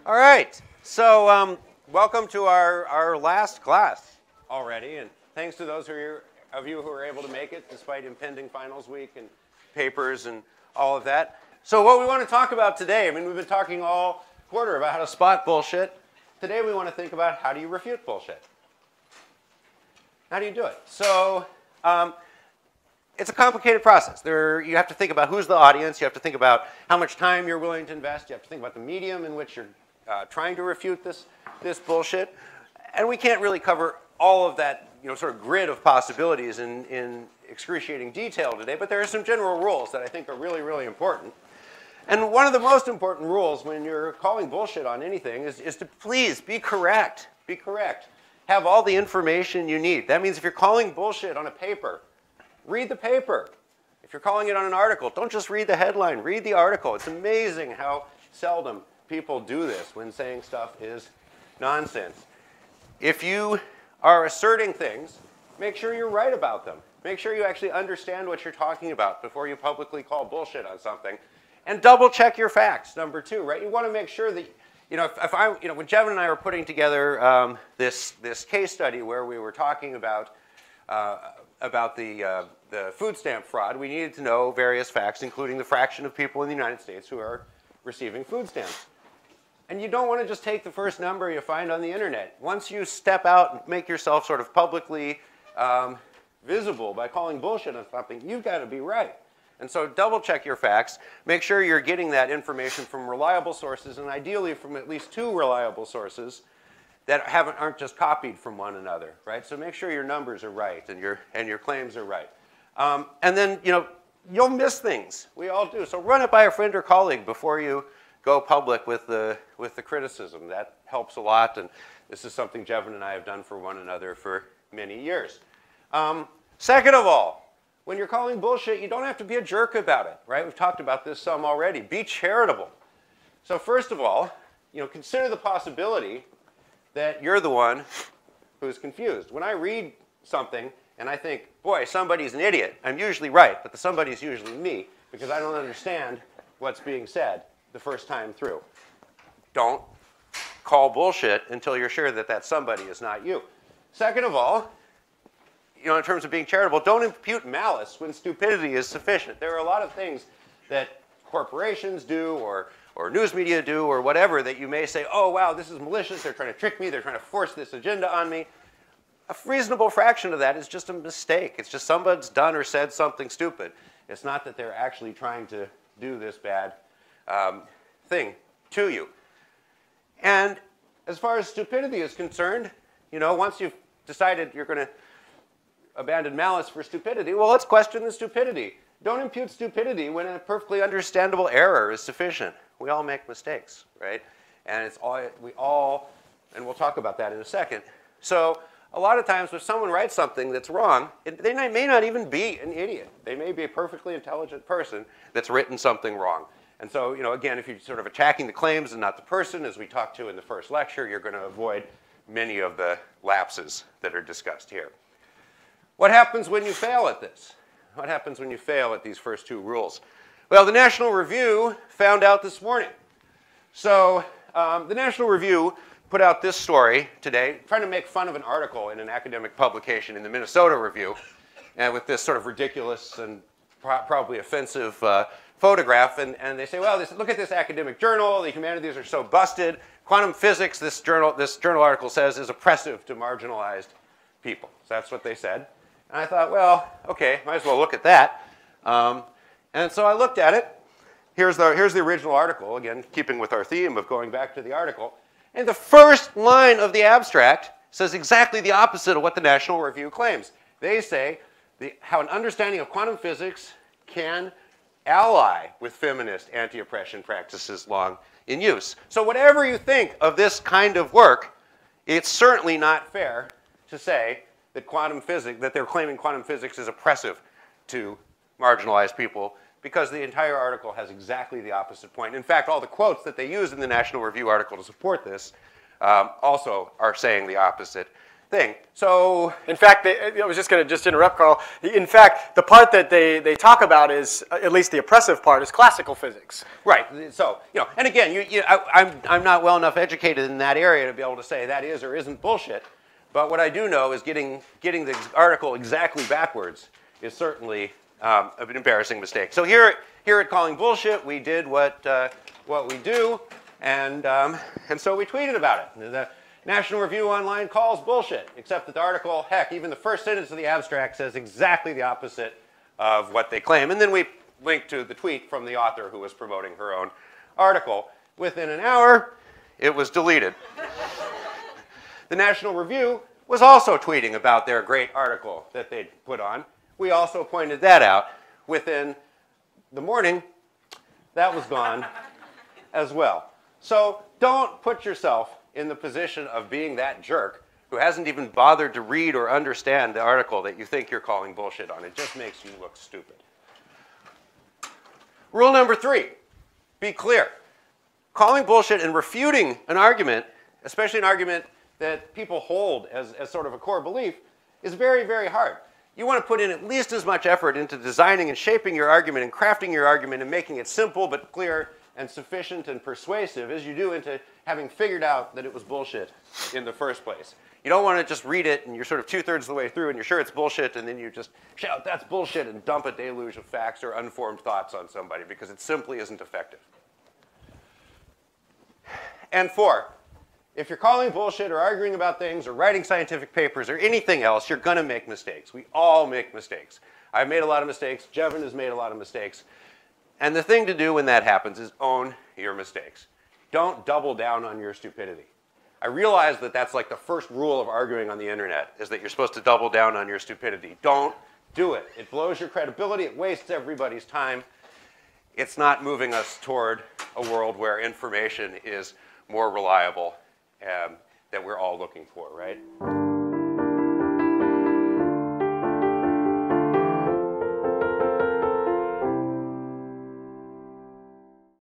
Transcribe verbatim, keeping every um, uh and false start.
All right, so um, welcome to our, our last class already, and thanks to those who are, of you who are able to make it despite impending finals week and papers and all of that. So what we want to talk about today, I mean, we've been talking all quarter about how to spot bullshit. Today we want to think about how do you refute bullshit. How do you do it? So um, it's a complicated process. There, you have to think about who's the audience. You have to think about how much time you're willing to invest. You have to think about the medium in which you're uh, trying to refute this, this bullshit. And we can't really cover all of that, you know, sort of grid of possibilities in, in excruciating detail today. But there are some general rules that I think are really, really important. And one of the most important rules when you're calling bullshit on anything is, is to please be correct. Be correct. Have all the information you need. That means if you're calling bullshit on a paper, read the paper. If you're calling it on an article, don't just read the headline. Read the article. It's amazing how seldom people do this when saying stuff is nonsense. If you are asserting things, make sure you're right about them. Make sure you actually understand what you're talking about before you publicly call bullshit on something. And double check your facts, number two, right? You want to make sure that, you know, if, if I, you know, when Jevin and I were putting together um, this, this case study where we were talking about, uh, about the, uh, the food stamp fraud, we needed to know various facts, including the fraction of people in the United States who are receiving food stamps. And you don't want to just take the first number you find on the internet. Once you step out and make yourself sort of publicly um, visible by calling bullshit on something, you've got to be right. And so double check your facts. Make sure you're getting that information from reliable sources, and ideally from at least two reliable sources that haven't, aren't just copied from one another, right? So make sure your numbers are right and your, and your claims are right. Um, and then, you know, you'll miss things. We all do. So run it by a friend or colleague before you go public with the, with the criticism. That helps a lot, and this is something Jevin and I have done for one another for many years. Um, second of all, when you're calling bullshit, you don't have to be a jerk about it, right? We've talked about this some already. Be charitable. So first of all, you know, consider the possibility that you're the one who's confused. When I read something and I think, boy, somebody's an idiot, I'm usually right, but the somebody's usually me because I don't understand what's being said the first time through. Don't call bullshit until you're sure that that somebody is not you. Second of all, you know, in terms of being charitable, don't impute malice when stupidity is sufficient. There are a lot of things that corporations do or, or news media do or whatever that you may say, oh, wow, this is malicious. They're trying to trick me. They're trying to force this agenda on me. A reasonable fraction of that is just a mistake. It's just somebody's done or said something stupid. It's not that they're actually trying to do this bad um, thing to you. And as far as stupidity is concerned, you know, once you've decided you're going to abandon malice for stupidity, well, let's question the stupidity. Don't impute stupidity when a perfectly understandable error is sufficient. We all make mistakes, right? And it's all, we all, and we'll talk about that in a second. So a lot of times if someone writes something that's wrong, it, they may not even be an idiot. They may be a perfectly intelligent person that's written something wrong. And so, you know, again, if you're sort of attacking the claims and not the person, as we talked to in the first lecture, you're going to avoid many of the lapses that are discussed here. What happens when you fail at this? What happens when you fail at these first two rules? Well, the National Review found out this morning. So um, the National Review put out this story today, trying to make fun of an article in an academic publication in the Minnesota Review, and with this sort of ridiculous and pro probably offensive uh, photograph. And, and they say, well, this, look at this academic journal. The humanities are so busted. Quantum physics, this journal, this journal article says, is oppressive to marginalized people. So that's what they said. And I thought, well, okay, might as well look at that. Um, and so I looked at it. Here's the, here's the original article, again, keeping with our theme of going back to the article. And the first line of the abstract says exactly the opposite of what the National Review claims. They say the, how an understanding of quantum physics can ally with feminist anti-oppression practices long in use. So whatever you think of this kind of work, it's certainly not fair to say that quantum physics, that they're claiming quantum physics is oppressive to marginalized people, because the entire article has exactly the opposite point. In fact, all the quotes that they use in the National Review article to support this um, also are saying the opposite thing. So, in fact, they, I was just going to just interrupt, Carl. In fact, the part that they, they talk about is, at least the oppressive part, is classical physics. Right. So, you know, and again, you, you, I, I'm, I'm not well enough educated in that area to be able to say that is or isn't bullshit. But what I do know is getting, getting the article exactly backwards is certainly um, an embarrassing mistake. So here, here at Calling Bullshit, we did what, uh, what we do, and, um, and so we tweeted about it. The National Review Online calls bullshit, except that the article, heck, even the first sentence of the abstract says exactly the opposite of what they claim. And then we linked to the tweet from the author who was promoting her own article. Within an hour, it was deleted. The National Review was also tweeting about their great article that they'd put on. We also pointed that out. Within the morning, that was gone as well. So don't put yourself in the position of being that jerk who hasn't even bothered to read or understand the article that you think you're calling bullshit on. It just makes you look stupid. Rule number three, be clear. Calling bullshit and refuting an argument, especially an argument that people hold as, as sort of a core belief, is very, very hard. You want to put in at least as much effort into designing and shaping your argument and crafting your argument and making it simple but clear and sufficient and persuasive as you do into having figured out that it was bullshit in the first place. You don't want to just read it and you're sort of two-thirds of the way through and you're sure it's bullshit and then you just shout, that's bullshit, and dump a deluge of facts or unformed thoughts on somebody because it simply isn't effective. And four, if you're calling bullshit or arguing about things or writing scientific papers or anything else, you're going to make mistakes. We all make mistakes. I've made a lot of mistakes. Jevin has made a lot of mistakes. And the thing to do when that happens is own your mistakes. Don't double down on your stupidity. I realize that that's like the first rule of arguing on the internet, is that you're supposed to double down on your stupidity. Don't do it. It blows your credibility. It wastes everybody's time. It's not moving us toward a world where information is more reliable um, that we're all looking for, right?